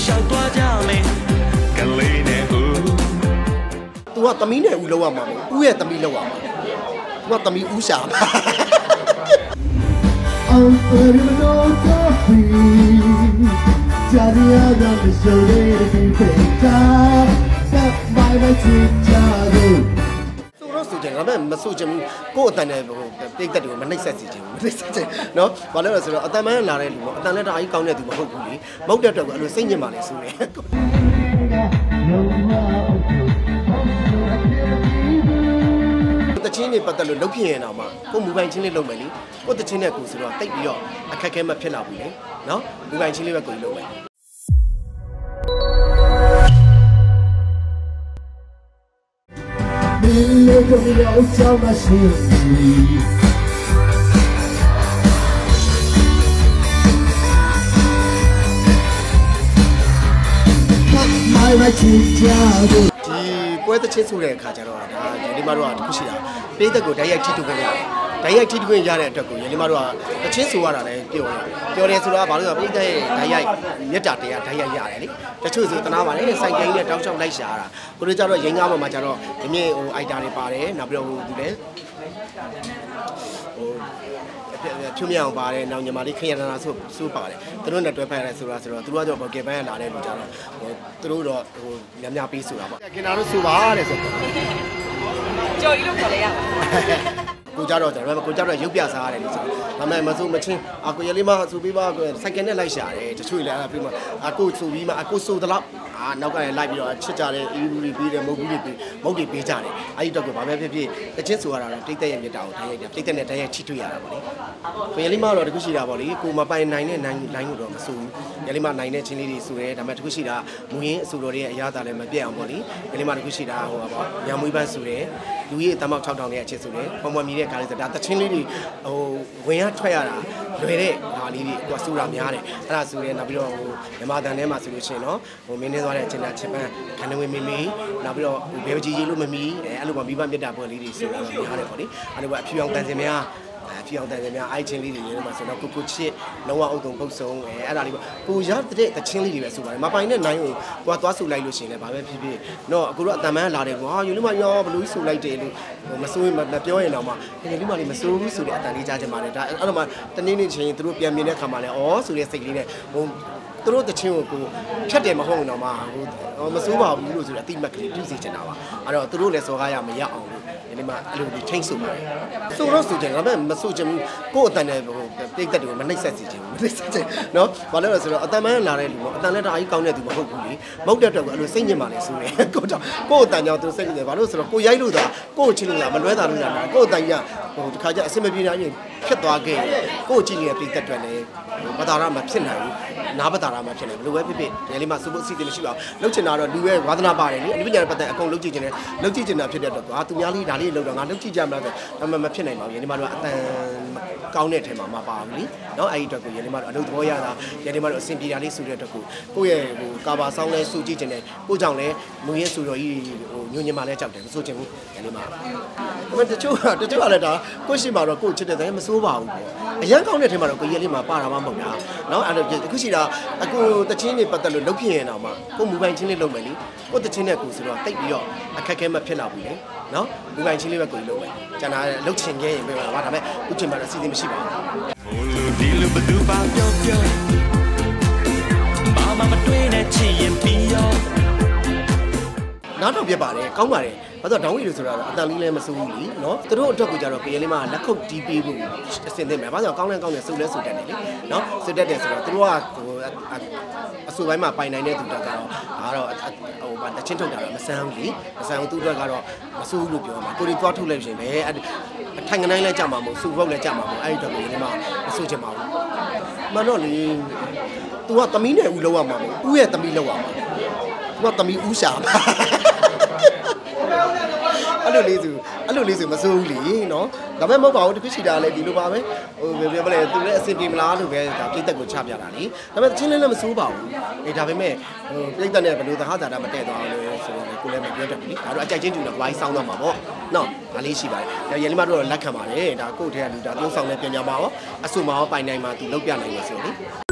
သူကသမီးနဲ့ဦးလောက်ရမှာမဟုတ်ဦးရဲ့သမီးလောက်ရမှာသူကသမီးဦးရှာမှာဆိုတော့ငါမဆိုချင်ဘူးကိုယ့်အတန်နဲ့ဟိုတိတ်တက်တယ်မနှိမ့်ဆက်စီချင်ဘူးမနှိမ့်ဆက်ချင်နော်ဘာလို့လဲဆိုတော့အတန်မှန်းလာတဲ့လူပေါ့အတန်နဲ့တအားကြီးကောင်းတဲ့သူမဟုတ်ဘူးလေမဟုတ်တဲ့အတွက်အဲ့လိုစိတ်ညစ်ပါလေဆိုတယ်တချင်းတွေပတ်သက်လို့လုပ်ဖြစ်ရင်တော့မှကိုမူပိုင်ချင်းလေးလုပ်မယ်လေကိုတချင်းနဲ့ကိုဆိုတော့တိတ်ပြီးတော့အခက်အခဲမဖြစ်လာဘူးလေနော်မူပိုင်ချင်းလေးပဲကိုလုပ်မယ်Mille come la ultima sera Mai mai cicciato ဒီပွဲတစ်ချင်းဆိုတဲ့အခါကျတော့ဒါဒီမှာတော့တခုရှိတာပေးသက်ကိုဓာတ်ရိုက်ထိတူခွင့်ရတယ်ဓာတ်ရိုက်ထိတူခွင့်ရတဲ့အတွက်ကိုဒီမှာတော့တချင်းဆိုရတာလည်းပြောတယ်ဆိုတာဘာလို့လဲပေးသက်ရဲ့ဓာတ်ရိုက်မြတ်တာတရားဓာတ်ရိုက်ရတယ်လေတချို့ဆိုတနာပါလေစိုက်ကိန်းနဲ့တောက်ချောက်လိုက်ရှာတာကိုတို့ကြတော့ရင်းကားပေါ်မှာကျတော့ဒီမြင့်ဟိုအိုက်တာတွေပါတယ်နောက်ပြီးတော့ဟိုသူလည်းဖြူမြောင်ပါတယ်နောက်ညီမလေးခရနာဆိုပါတယ်သူတို့နဲ့တွဲဖက်ရတယ်ဆိုတာဆိုတော့သူတို့ကကြောဘော်ကင်ပန်းလာတဲ့လူကြတော့ဟိုသူတို့တော့ဟိုများပေးဆိုတာပေါ့ကင်နာတို့ဆိုပါတဲ့ဆိုကြော်ကြီးလို့ခေါ်လိုက်ရကိုကြတော့ကိုကြတော့ရုပ်ပြစားရတယ်လို့ဆိုဒါပေမဲ့မဆိုမချင်းအကိုရလေးမဆိုပြီးပါစိုက်ကင်နဲ့လိုက်ရှာတယ်တချို့လည်းအဲ့ပြီးမှအကိုဆိုပြီးမှအကိုဆိုတော့နောက်ကလည်းလိုက်ပြီးတော့ချစ်ကြတယ်အီဘူးတွေပြီးတယ်မုတ်ဘူးတွေပြီးမုတ်တွေပေးကြတယ်အဲ့ဒီတော့ကဘာပဲဖြစ်ဖြစ်တချင်းဆိုရတာတော့တိတ်တက်ရဲ့မြတ်တာကိုတိုင်းရိုက်တယ်တိတ်တက်နဲ့တိုင်းရိုက်ထိတွေ့ရတာပေါ့လေကိုရလေးမတော့တခုရှိတာပေါ့လေကိုမပိုင်နိုင်တဲ့နိုင်လို့တော့မဆိုဘူးရလေးမနိုင်တဲ့ချင်းလေးတွေဆိုတယ်ဒါပေမဲ့တခုရှိတာမူရင်းအဆိုတော်တွေရဲ့အရာသာလည်းမပြတ်အောင်ပေါ့လေရလေးမတခုရှိတာဟိုပါပေါ့ညမွေးပန်းဆိုတယ်လူကြီးတမောက်6000ရဲ့အချစ်ဆိုတယ်ပုံမှန်မြည်တဲ့ခါလေးဆိုဒါတချင်းလေးတွေဟိုဝင်ရထွက်ရတာလွယ်တဲ့ဟာလေးတွေကိုကဆိုတာများတယ်အဲ့ဒါဆိုရင်နောက်ပြီးတော့ဟိုမြမတန်ထဲမှာဆိုလို့ရှိရင်တော့ဟိုမင်းနေသွားတဲ့အချင်းချစ်ပန်းခန္ဓာဝင်မီနောက်ပြီးတော့ဘဲပကြီးရေးလို့မမီအဲ့လိုမှမိဘမြတ်တာပွဲလေးတွေဆိုတာများတယ်ပေါ့လေအဲ့လိုပဲအဖြူအောင်တန်စင်များဖြူအောင်တန်စင်များအိုက်ချင်းလေးတွေလည်းမှာဆိုတော့ကိုချစ်လုံးဝအုပ်တုံပုတ်ဆုံအဲ့ဒါလေးပေါ့ကိုရတဲ့တချင်းလေးတွေပဲဆိုပါတယ်မပိုင်တဲ့နိုင်ကိုကိုကသွားဆူလိုက်လို့ရှိရင်လည်းဘာပဲဖြစ်ဖြစ်တော့အခုတော့အတန်မန်းလာတယ်ကွာယူလို့မရောဘလူးဆူလိုက်တယ်လို့မစိုးရင်မပြောရင်တော့မှဒီလူမလေးမစိုးဘူးဆိုတဲ့အတန်လေးကြားချင်ပါတယ်ဒါအဲ့တော့မှတနေ့နေ့ချင်းသူတို့ပြန်မြင်တဲ့ခါမှလည်းဩဆိုတဲ့စိတ်လေးနဲ့ဟိုသူတို့တချင်းကိုဖြတ်တယ်မဟုတ်တော့မှဟိုမစိုးပါဘူးလို့ဆိုတော့အတိမတ်ကလေးပြုစီချင်တာပါအဲ့တော့သူတို့လည်းစောကားရမရအောင်လို့ဒီမှာအဲ့လိုဒီထိန်းဆိုပါတယ်ဆိုတော့ဆိုကြငါမဆိုချင်ဘူးကိုယ့်အတန်နဲ့ဟိုတိတ်တက်တယ်မနှိမ့်ဆက်စီချင်ဘူးမနှိမ့်ဆက်ချင်နော်ဘာလို့လဲဆိုတော့အတန်မှန်းလာတဲ့လူပေါ့အတန်နဲ့တအားကြီးကောင်းတဲ့သူမဟုတ်ဘူးလေမဟုတ်တဲ့အတွက်ကိုအဲ့လိုစိတ်ညစ်ပါလေဆိုတယ်ကိုတော့ကိုယ့်အတန်ကြောင့်သူစိတ်ညစ်တယ်ဘာလို့ဆိုတော့ကိုရိုက်လို့သာကိုယ့်ချင်းလို့သာမလွဲတာလို့လားကိုယ့်အတန်ကြီးဟိုတခါကျအစင်မပြေနိုင်ရင်ဖြစ်သွားခဲ့ကိုယ့်ကြည့်နေတဲ့တိတ်တက်တွေလည်းဘာသာရမဖြစ်နိုင်ဘူးနားပတာရမှာဖြစ်နေဘယ်လိုပဲဖြစ်ဖြစ်ဒီလေးမှာစူပုတ်စီတင်မရှိပါဘူးလုပ်ချင်တာတော့လူရဲ့ဝါသနာပါတယ်လေအနည်းပညာပတ်သက်အကုန်လုပ်ကြည့်ချင်တယ်လုပ်ကြည့်ချင်တာဖြစ်တဲ့အတွက်ကွာသူများလေးဒါလေးလုပ်တော့ငါလုပ်ကြည့်ကြမလားဆိုတော့မဖြစ်နိုင်ပါဘူးဒီမှာတော့အတန်ကောင်းတဲ့အထက်မှာမပါဘူးလीเนาะအဲ့ဒီအတွက်ကိုဒီမှာတော့အလုပ်သဘောရတာဒီမှာတော့အဆင်ပြေတာလေးဆိုတဲ့အတွက်ကိုယ့်ရဲ့ဟိုကာဘာဆောင်းလဲစူကြည့်ချင်တယ်ကိုကြောင့်လဲမူရင်းစူတော်ကြီးဟိုညွှန်ညင်မှလဲကြောက်တယ်မစိုးချင်ဘူးဒီမှာတချို့ကလည်းဒါကိုရှိမှာတော့ကိုချစ်တဲ့တိုင်းမစိုးပါဘူးပေါ့အရန်ကောင်းတဲ့အထက်မှာတော့ကိုရလေးမှာပါတာမှမဟုတ်တာเนาะအဲ့တော့အခုရှိတာအခုတချင်းတွေပတ်သက်လို့လုပ်ဖြစ်ရင်တော့မှကိုမူပိုင်ချင်းလေးလုပ်မယ်လीကိုတချင်းနဲ့ကိုဆိုတော့တိတ်ပြီးတော့အခက်အခဲမဖြစ်လာဘူးလေเนาะမူပိုင်ချင်းလေးပဲကိုလုပ်မယ်ကျန်တာလုပ်ချင်ခဲ့ရင်ပဲပါဒါပေမဲ့အခုချိန်မှာတော့အစီအစဉ်မရှိပါဘူးဒီလိုဘယ်သူပါပြောမမတွေ့နဲ့ချင်ရင်ပြီးရောနားတော့ပြပါတယ်ကောင်းပါတယ်ဘာလို့ဒေါင်းဝီလို့ဆိုတာအတန်လေးလည်းမစိုးဘူးလीเนาะသူတို့အတွက်ကိုကြတော့ကရင်လေးမှာလက်ခုပ်တီးပေးဖို့အစင်သင့်မယ်ဘာလို့ကောင်းလဲစုလဲစုတတ်တယ်လीเนาะစုတတ်တယ်ဆိုတော့သူတို့ကဟိုအဆူပိုင်းမှာပိုင်နိုင်တဲ့သူတက်ကတော့ဒါကတော့ဟိုတချင်းထုတ်တာတော့မဆန်းဘူးလीမဆန်းဘူးသူတို့ကတော့မစိုးဘူးလို့ပြောမှာကိုရီသွားထုတ်လိုက်ရှင်ပဲအထိုင်ငနိုင်လဲကြမှာမဟုတ်စူပုတ်လဲကြမှာမဟုတ်အဲ့ဒီတော့ကရင်လေးမှာမစိုးချင်ပါဘူးမှန်တော့လीသူကသမီးနဲ့ဦးလောက်ရမှာမဟုတ်ဦးရဲ့သမီးလောက်ရမှာသူကသမီးဦးရှာမှာအဲ့လိုလေးဆိုမစိုးဘူးလीเนาะဒါပေမဲ့မဟုတ်ပါဘူးတခုရှိတာလည်းဒီလိုပါပဲဟိုပြောမလဲသူလည်းအဆင်ပြေမလားလို့ပဲဒါပြိသက်ကိုချပြတာလीဒါပေမဲ့ချင်းလည်းမစိုးပါဘူးဒါပေမဲ့ဟိုပြိသက်နဲ့ဘယ်လိုသဟဇာတာမတည့်သွားအောင်လို့ဆိုတော့ကိုလည်းမပြောတတ်ဘူးလीဒါတော့အကြိုက်ချင်းတူတော့ဝိုင်းဆောင်းတော့မှာပေါ့နော်ဒါလေးရှိပါတယ်ရန်လီမတို့တော့လက်ခံပါတယ်ဒါကိုယ့်ထဲကလူဒါသုံးဆောင်နဲ့ပြန်ကြပါရောအဆူမရောပိုင်နိုင်မှာသူလောက်ပြနိုင်ရဆိုလी